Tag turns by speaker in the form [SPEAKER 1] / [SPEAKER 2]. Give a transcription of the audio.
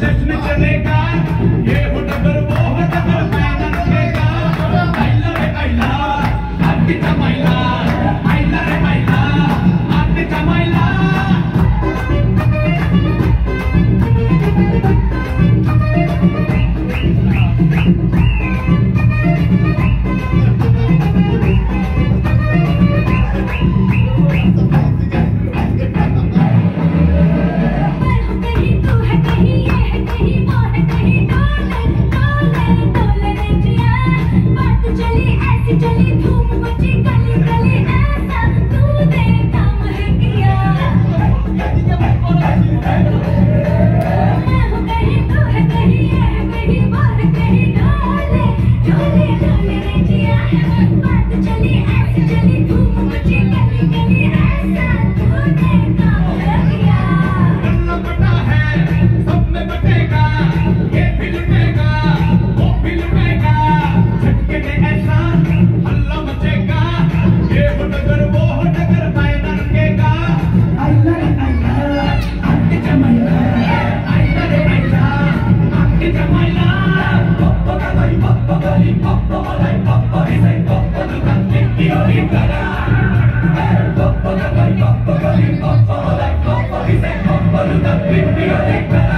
[SPEAKER 1] जश्न चलेगा ये हो डगर वो हो डगर पैदल चलेगा आइला रे आइला आती कमाइला आइला रे आइला आती कमाइला Papa,